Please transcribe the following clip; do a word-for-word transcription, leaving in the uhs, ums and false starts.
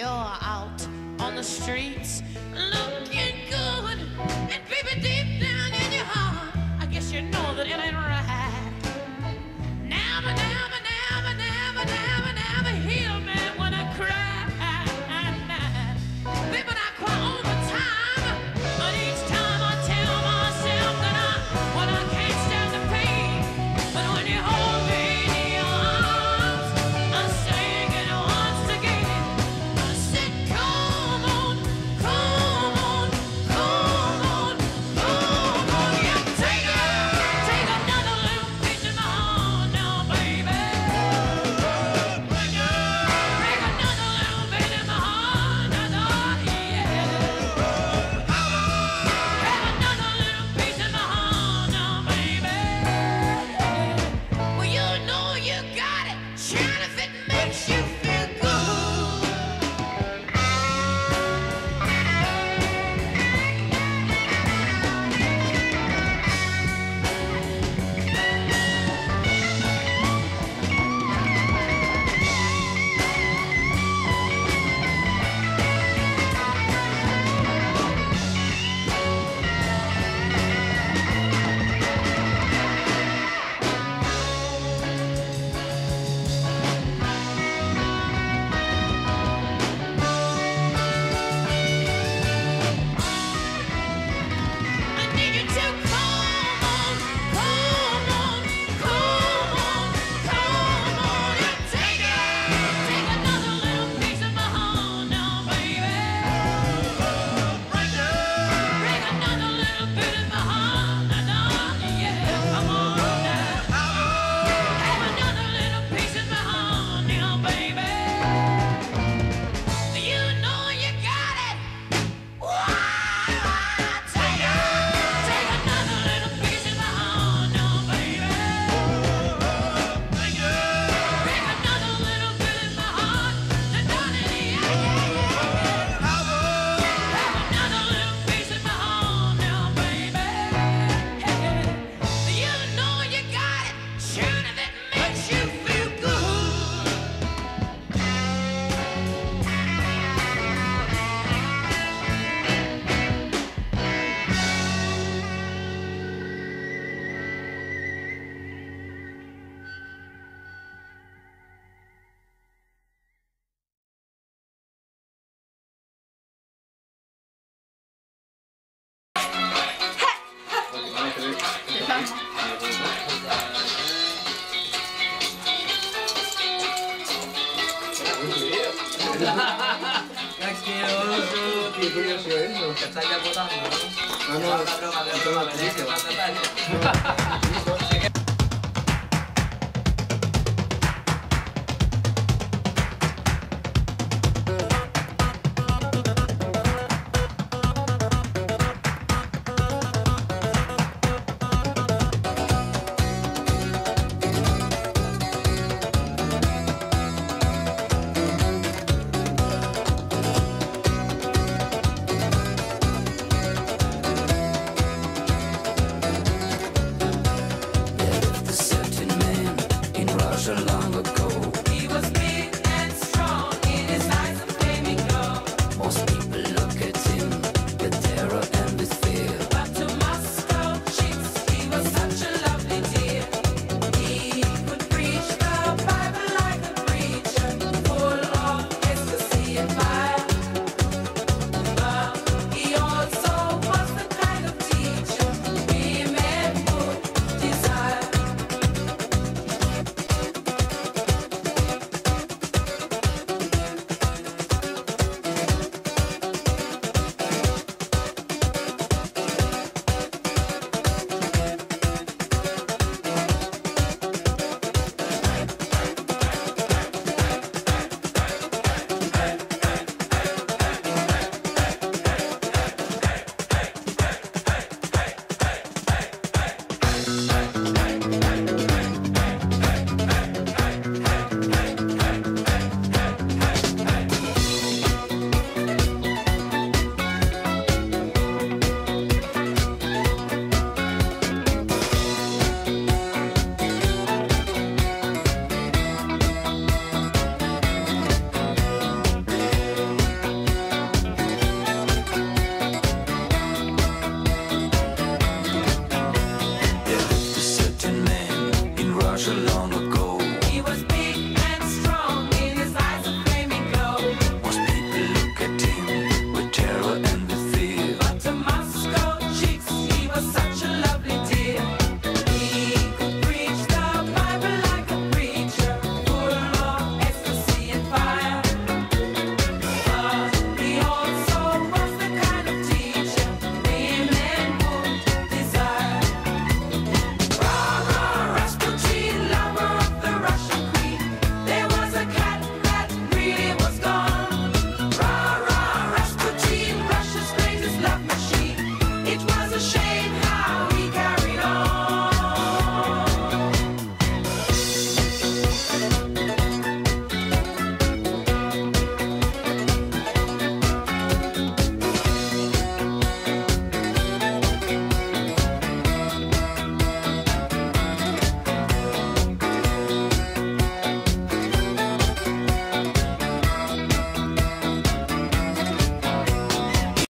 you're out on the streets looking good, and baby, deep down in your heart, I guess you know that it ain't right. Never, never, never, never, never, never heal me when I cry. Baby, I cry all the time, but each time I tell myself that I, well, I can't stand the pain. But when you hold me in your arms, I sing it once again. I said, come on, come on, come on, come on. Yeah, take it, take another little piece of my heart now, baby. Break another little bit in my heart now, yeah. Have another little piece of my heart now, baby. Well, you know you got it, Shine, if it makes you feel good. I need you to come on, come on, come on, come on, and take it. Take another little piece of my heart now, baby. Break break another little bit of my heart now, yeah. Come on now. Have another little piece of my heart now, baby. You know you got it. Take it. Take another little piece of my heart now, baby. Break another little bit of my heart. Now, darling, yeah, yeah, yeah. Have another little piece of my heart now, baby. You know you got it. Sure that makes you feel good. Ano, ito na,